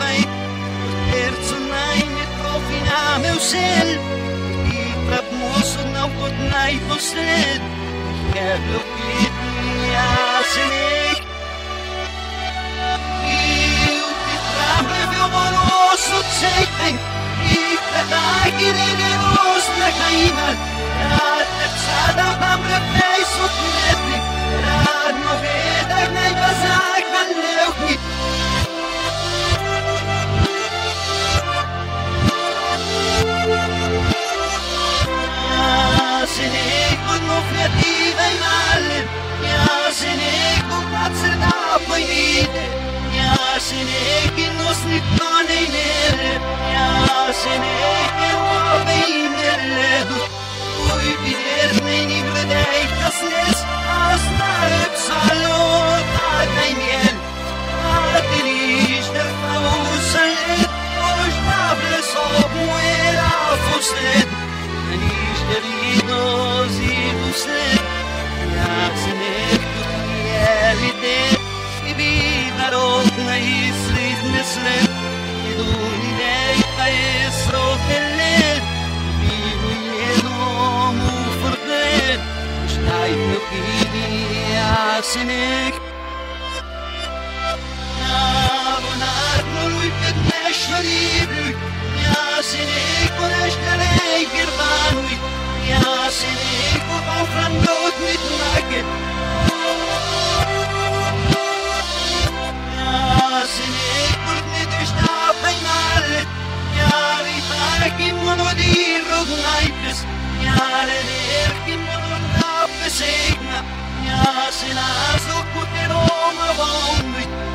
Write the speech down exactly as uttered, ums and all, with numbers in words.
vai, terzo nai me trovi na meu sel, e trap moço não tot nai posted, quero que me asenek, e o que trabe meu moroso tseipeng, e tratai que negeros na caína, a tepsada hamre peiso tnetri, rad no vedar nei bazak na leukni. Yasenek no fiativa in male, Yasenek mazzer da poi vide, Yasenek no snittone in nere, Yasenek nuove in nelle, poi viderne in ibredei tasnes, asnare psalot ad ein miel, ad irish der fausalet, osh nables ob muera fuslet, anish der idos i fuslet, Yasenek tutrielite, i vinarot na isrit neslet, i dunidei ta esrot ellet, Yasenek Yabonar nului cât neșoriblui Yasenek cuneșterei girbanului Yasenek cu bafrandot mitnaket Yasenek curtnit üştapay malet Yari takim monodir rognaipes Yarener kim monodapes egna Yasenas o puteroma vomit